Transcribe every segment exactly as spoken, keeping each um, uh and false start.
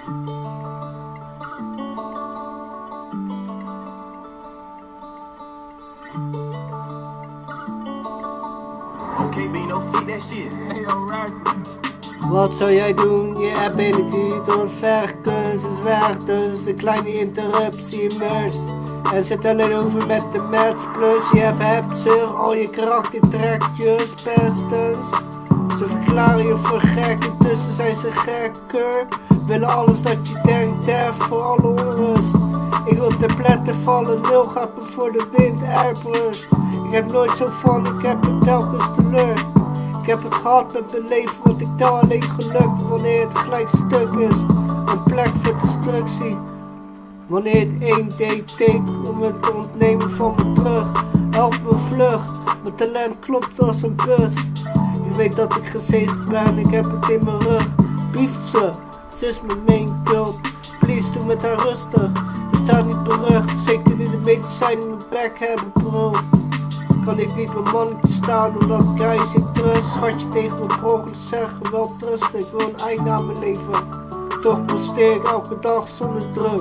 Okay, Bino, eat that shit. Hey, alright. Wat zou jij doen? Je ability tot vechtkunst is weg, dus een kleine interruptie immersed. En zit alleen over met de match plus je hebt hebzucht, al je karaktertrekjes, pestens. Ze verklaren je voor gek, intussen zijn ze gekker. Willen alles dat je denkt, def voor alle onrust. Ik wil ter plekke vallen, nul gaat me voor de wind, airbrush. Ik heb nooit zo van, ik heb het telkens teleur. Ik heb het gehad met mijn leven, want ik tel alleen geluk wanneer het gelijk stuk is. Een plek voor destructie. Wanneer het één deed take om het te ontnemen van me terug. Help me vlug, mijn talent klopt als een bus. Ik weet dat ik gezegend ben, ik heb het in mijn rug. Bieft ze, ze is mijn main cult. Please doe met haar rustig, je staat niet berucht. Zeker nu de medicijnen mijn bek hebben bro. Kan ik niet mijn mannetje staan omdat guys ik trust. Schatje tegen mijn progelen zeggen wel trusten. Ik wil een eind aan mijn leven. Toch posteer ik elke dag zonder druk.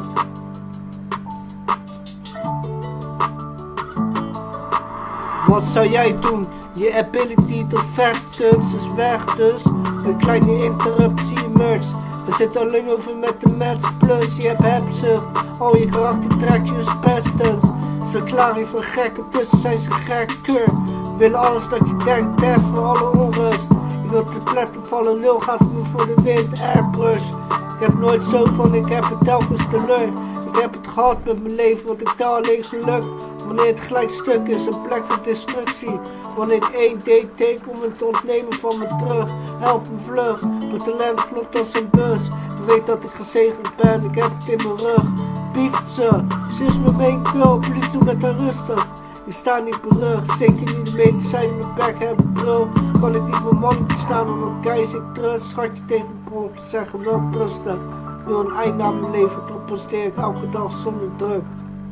Wat zou jij doen? Je ability tot vechtkunst is weg, dus een kleine interruptie emerge. We zitten alleen over met de match plus je hebt hebzucht. Al je karaktertrekjes pestens. Verklaar je voor gek, intussen zijn ze gekker. Willen alles dat je denkt, def voor alle onrust. Ik wil te pletten vallen, nul gaat me voor de wind, airbrush. Ik heb nooit zo van, ik heb het telkens teleur. Ik heb het gehad met mijn leven, want ik tel alleen geluk. Wanneer het gelijk stuk is, een plek voor destructie. Wanneer het één deed take om het te ontnemen van me terug. Help me vlug, mijn talent klopt als een bus. Ik weet dat ik gezegend ben, ik heb het in mijn rug. Bieft ze, ze is mijn main girl, please doe met haar rustig. Je staat niet berucht, zeker niet de medicijnen in mijn bek hebben bro. Kan ik niet mijn man staan omdat guys ik trust. Schatje tegen mijn bron zeggen wel trusten. Ik wil een eind aan mijn leven, toch posteer ik elke dag zonder druk.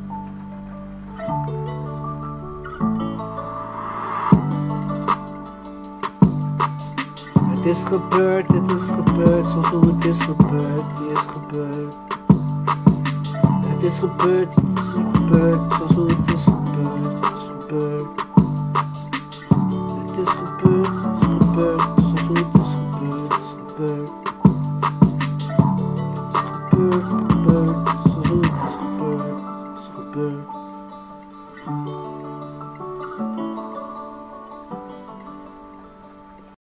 Het is gebeurd, het is gebeurd, zoals hoe het is gebeurd, het is gebeurd. Het is gebeurd, het is gebeurd, zoals hoe het is